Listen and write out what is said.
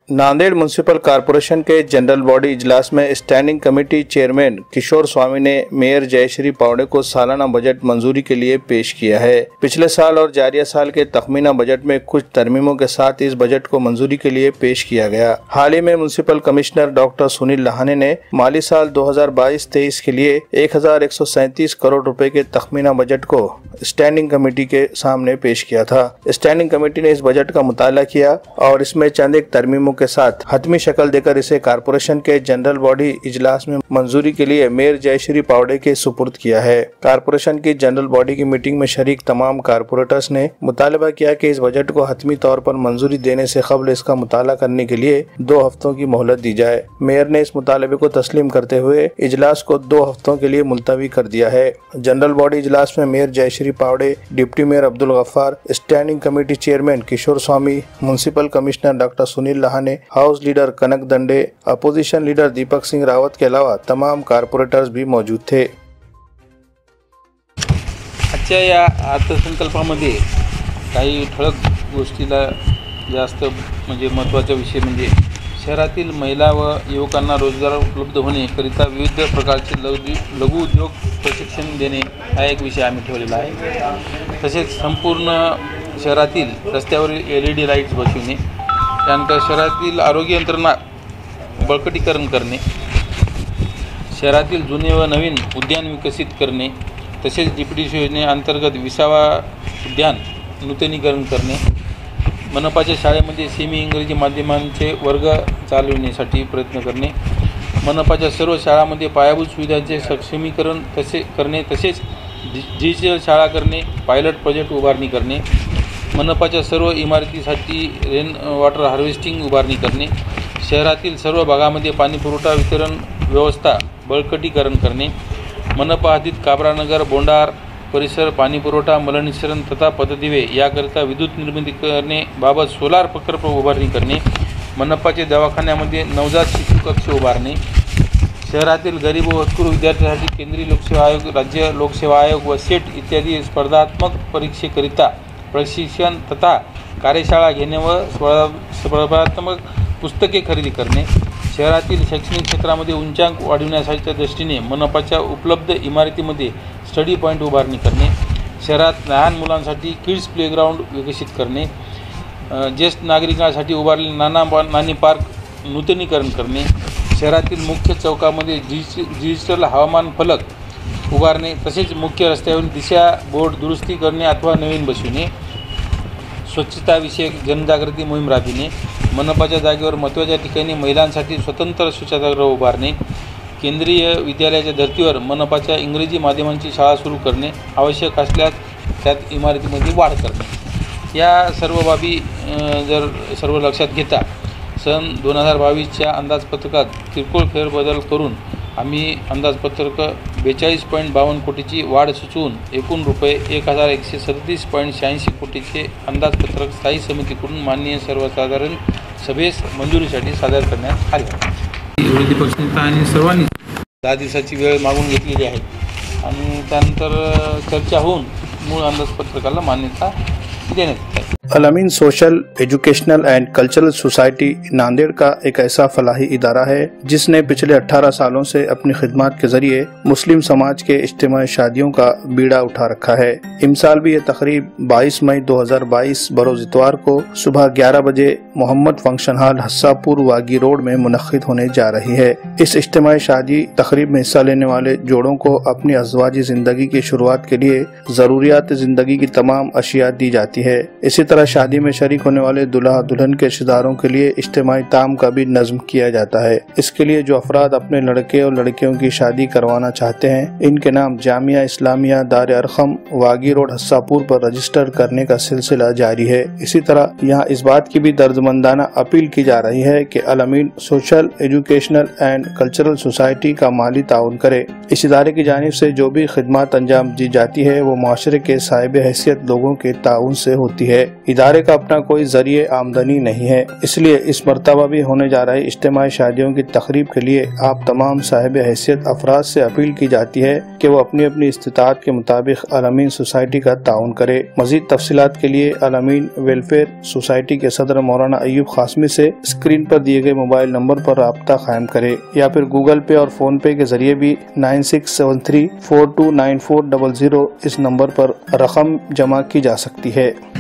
Nanded municipal corporation के general body इजलास में standing committee chairman Kishore Swami ने मेयर जयश्री पावड़े को सालाना बजट मंजूरी के लिए पेश किया है। पिछले साल और जारिया साल के तखमीना बजट में कुछ तरमीमों के साथ इस बजट को मंजूरी के लिए पेश किया गया। हाल ही में municipal commissioner doctor Sunil Lahane ने माली साल 2022-23 के लिए 1137 करोड़ रुपए के तखमीना बजट को स्टैंडिंग कमेटी के सामने पेश किया था। स्टैंडिंग कमेटी ने इस बजट का मुताला किया और इसमें चंद एक तरमीमों के साथ हतमी शक्ल देकर इसे कॉरपोरेशन के जनरल बॉडी इजलास में मंजूरी के लिए मेयर जयश्री पावड़े के सुपुर्द किया है। कॉरपोरेशन की जनरल बॉडी की मीटिंग में शरीक तमाम कॉरपोरेटर्स ने मुतालबा किया कि इस बजट को हतमी तौर पर मंजूरी देने से कबल इसका मुताला करने के लिए 2 हफ्तों की मोहलत दी जाए। मेयर ने इस मुतालबे को तस्लीम करते हुए इजलास को 2 हफ्तों के लिए मुलतवी कर दिया है। जनरल बॉडी इजलास में mayor Jayashree Pawde, deputy mayor Abdul Gaffar, standing committee chairman Kishore Swami, municipal commissioner doctor Sunil Lahane, house leader Kanak Dande, opposition leader Deepak Singh Rawat के अलावा तमाम कॉरपोरेटर्स भी मौजूद थे। आजच्या या अर्थसंकल्पामध्ये काही ठळक गोष्टीला जास्त म्हणजे महत्त्वाचा विषय म्हणजे शहरातील महिला व युवकांना रोजगार उपलब्ध होण्याकरिता विविध प्रकारचे लघु उद्योग प्रशिक्षण देणे हा एक विषय आम्ही ठेवलेला आहे। तसेच संपूर्ण शहरातील रस्त्यावरील LED लाईट्स बसविणे, त्यानंतर शहरातील आरोग्य यंत्रणा बळकटीकरण करणे, शहरातील जुने व नवीन उद्यान विकसित करणे, तसेच DPDC योजनेअंतर्गत 20वा उद्यान नूतनीकरण करणे, मनपाच्या शाळेमध्ये सेमी इंग्रजी माध्यमांचे वर्ग चालविण्यासाठी प्रयत्न करणे, मनपाच्या सर्व शाळांमध्ये पायाभूत सुविधांचे सक्षमीकरण तसेच डिजिटल शाळा करणे, पायलट प्रोजेक्ट उभारणी करणे, मनपाच्या सर्व इमारतीसाठी रेन वॉटर हार्वेस्टिंग उभारणी करणे, शहरातील सर्व भागामध्ये पाणीपुरवठा वितरण व्यवस्था बळकटीकरण करणे, मनपा हद्दीत काबरानगर, बोंडार परिसर पाणीपुरवठा, मलनिःसरण तथा पद्धतीवे याकरिता विद्युत निर्मिती करणे बाबत सोलार प्रकल्प उभारणी करणे, मनपाचे दवाखान्यामध्ये नवजात शिशु कक्ष उभारणे, शहरातील गरीब व होतकरू विद्यार्थ्यांसाठी केंद्रीय लोकसेवा आयोग, राज्य लोकसेवा आयोग व सेट इत्यादी स्पर्धात्मक परीक्षेकरिता प्रशिक्षण तथा कार्यशाळा घेणे व स्पर्धात्मक पुस्तके खरेदी करणे, शहरातील शैक्षणिक क्षेत्रामध्ये उच्चांक वाढविण्याच्या दृष्टीने मनपाच्या उपलब्ध इमारतीमध्ये स्टडी पॉईंट उभारणी करणे, शहरात लहान मुलांसाठी किड्स प्लेग्राऊंड विकसित करणे, ज्येष्ठ नागरिकांसाठी उभारलेले नानी पार्क नूतनीकरण करणे, शहरातील मुख्य चौकामध्ये डिजिटल हवामान फलक उभारणे, तसेच मुख्य रस्त्यावरील दिशा बोर्ड दुरुस्ती करणे अथवा नवीन बसविणे, स्वच्छताविषयक जनजागृती मोहीम राबविणे, मनपाच्या जागेवर महत्त्वाच्या ठिकाणी महिलांसाठी स्वतंत्र स्वच्छतागृह उभारणे, केंद्रीय विद्यालयाच्या धर्तीवर मनपाच्या इंग्रजी माध्यमांची शाळा सुरू करणे, आवश्यक असल्यास त्यात इमारतीमध्ये वाढ करणे। या सर्व बाबी जर सर्व लक्षात घेता सन 2022च्या अंदाजपत्रकात किरकोळ फेरबदल करून आम्ही अंदाजपत्रक 42.52 कोटीची वाढ सुचवून एकूण रुपये 1137.86 कोटीचे अंदाजपत्रक स्थायी समितीकडून माननीय सर्वसाधारण सभेस मंजुरीसाठी सादर करण्यात आले। विरोधी पक्षनेता आणि सर्वांनी 10 दिवसाची वेळ मागून घेतलेली आहे आणि त्यानंतर चर्चा होऊन मूळ अंदाजपत्रकाला मान्यता देण्यात येईल। Al-Amin social, educational and cultural society Nanded का एक ऐसा फलाही इदारा है जिसने पिछले 18 सालों से अपनी खिदमत के जरिए मुस्लिम समाज के इज्तिमाई शादियों का बीड़ा उठा रखा है। इमसाल भी ये तकरीब 22 मई 2022 बरोज इतवार को सुबह 11 बजे Mohammad function hall Hassapur Wagi road में मुनक्किद होने जा रही है। इस इज्तिमाई शादी तकरीब में हिस्सा लेने वाले जोड़ों को अपनी अज़वाजी जिंदगी की शुरुआत के लिए जरूरियात जिंदगी की तमाम अशिया दी जाती है। इसी तरह शादी में शरीक होने वाले दुल्हा दुल्हन के रिश्तेदारों के लिए इज्तिमाई ताम का भी नज़्म किया जाता है। इसके लिए जो अफराद अपने लड़के और लड़कियों की शादी करवाना चाहते हैं, इनके नाम जामिया इस्लामिया दार अरकम वागी रोड हस्सापुर पर रजिस्टर करने का सिलसिला जारी है। इसी तरह यहाँ इस बात की भी दर्दमंदाना अपील की जा रही है कि Al-Amin social, educational and cultural society का माली ताउन करे। इस इदारे की जानिब से जो भी खिदमत अंजाम दी जाती है वो मुआशरे के साहिब हैसियत लोगों के ताउन से होती है। ادارے کا اپنا کوئی ذریعہ آمدنی نہیں ہے، اس لیے اس مرتبہ بھی ہونے جا رہے اجتماعی شادیوں کی تقریب کے لیے آپ تمام صاحب حیثیت افراد سے اپیل کی جاتی ہے کہ وہ اپنی اپنی استطاعت کے مطابق الامین سوسائٹی کا تعاون کرے۔ مزید تفصیلات کے لیے الامین ویلفیئر سوسائٹی کے صدر مولانا ایوب قاسمی سے اسکرین پر دیے گئے موبائل نمبر پر رابطہ قائم کرے یا پھر گوگل پے اور فون پے کے ذریعے بھی 9673429400 اس نمبر پر رقم جمع کی جا سکتی ہے۔